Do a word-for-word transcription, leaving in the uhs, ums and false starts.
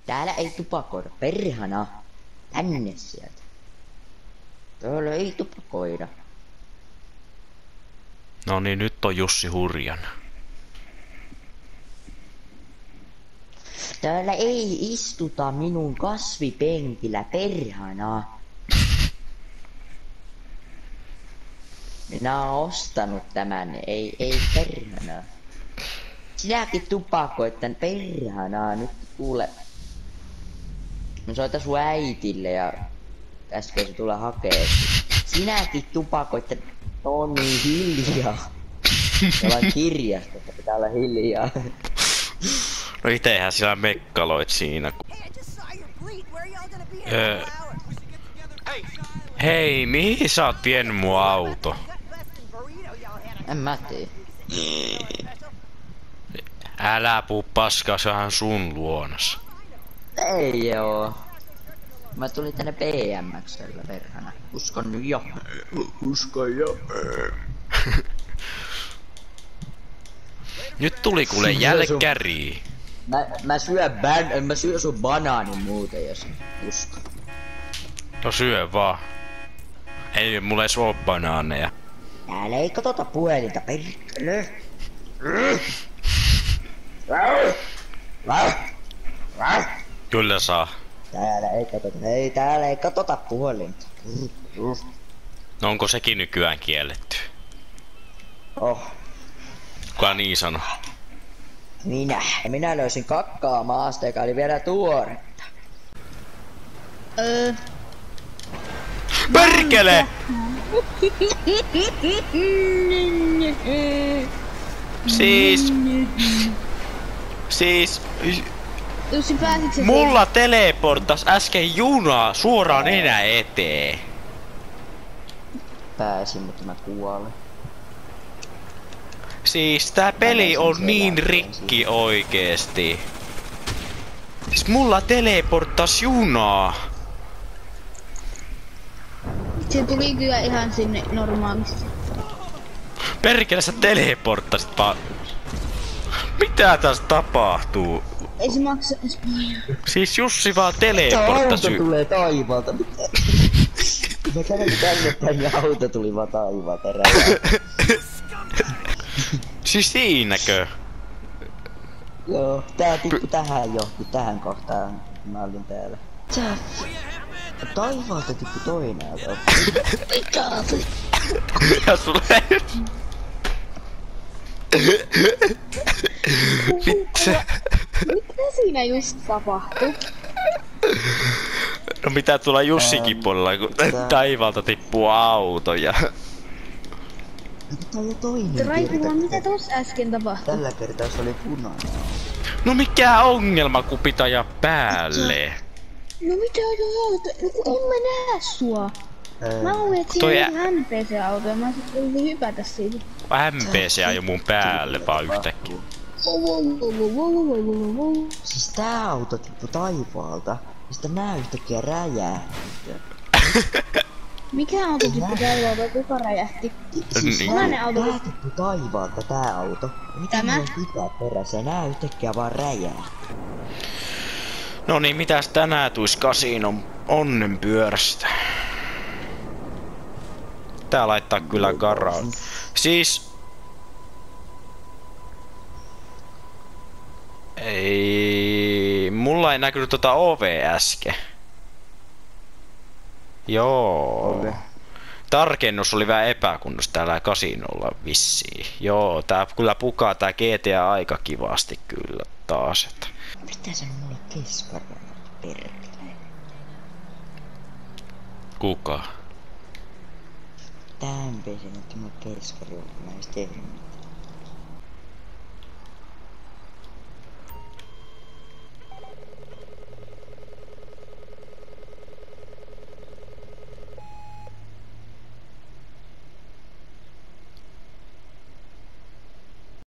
Täällä ei tupakoida, perhana. Tänne sieltä. Täällä ei tupakoida. No niin, nyt on Jussi hurjan. Täällä ei istuta minun kasvipenkillä, perhana. Minä oon ostanut tämän, ei, ei perhana. Sinäkin tupakoit tän perhana, nyt kuule. Mä soitan sun äitille ja äsken se tulee hakee. Sinäkin tupakoit tän... No niin, hiljaa. Ollaan kirjastossa, pitää olla hiljaa. No itehän sinä mekkaloit siinä. Öö. Hei, mihin sä oot vienyt mun auto? En mä tiedä. Älä puu paskaa, se onhan sun luonas. Ei oo. Mä tulin tänne B M X:llä verhana. Uskon nyt jo. Uskon jo. Nyt tuli kuule jälkkärii. Mä, mä syön ban... Mä syön sun banaanin muuten, jos uskon. No syö vaan. Ei mulla edes oo banaaneja. Täällä ei katota puhelinta, perkele. Kyllä saa. Täällä ei katota, ei täällä ei katota puhelinta. No onko sekin nykyään kielletty? Oh. Kuka niin sano? Minä. Minä löysin kakkaa maasta, joka oli vielä tuoretta. Öö. Perkele! Siis... Siis... Jussi, pääsit sä Mulla teleportas äsken junaa suoraan enää eteen. Pääsin, mutta mä kuolin. Siis tää peli on niin rikki oikeesti. Siis mulla teleportas junaa. Se tuli kyllä ihan sinne normaalisti. Perkele sä teleporttasit vaan. Mitä tässä tapahtuu? Ei se maksa edes paljon. Siis Jussi vaan Auto teleporttasi. tulee taivaalta, mitä? Mä kävin tänne päin ja auto tuli vaan taivaalta räjää. Siis siinäkö? Joo, tää tippu tähän johti, tähän kohtaan. Mä olin täällä. Tää... Taivaalta tippu toinen auto. Mitä se? Ja sulle... Mitä? Mitä siinä just tapahtui? No mitä tuolla Jussikin puolella, kun taivaalta tippuu auto ja... Tää oli toinen Raikuva, mitä tossa äsken tapahtui? Tällä kertaa se oli punainen. No mikä ongelma, kun pitää ajaa päälle? No mitä joo, en mä näe sua. Öö, Mä luulin, että Toi siinä oli M P C-auto ja mä yritin hypätä siitä. M P C ajoi mun päälle vaan yhtäkkiä. Siis tää auto tippu taivaalta. Ja sitten nää yhtäkkiä räjähti. Mikä auto tippu taivaalta? Kuka räjähti? Siis Niin. Millainen auto? tää tippu taivaalta tää auto. Mitä Tämä? mulla on pitää perässä? Ja nää yhtäkkiä vaan räjähti. No niin, mitäs tänään tuis kasinon onnenpyörästä? Tää laittaa kyllä karaan. Siis... Ei... Mulla ei näkynyt tota O V äsken. Joo. Okei. Tarkennus oli vähän epäkunnossa täällä kasinolla vissiin. Joo, tää kyllä pukaa tää G T A aika kivasti kyllä taas. Että... Mitä se mulle keskaraa, perkele? Kuka? Tää M P C näytti mulle keskarilta, kun mä en edes tehnyt mitään.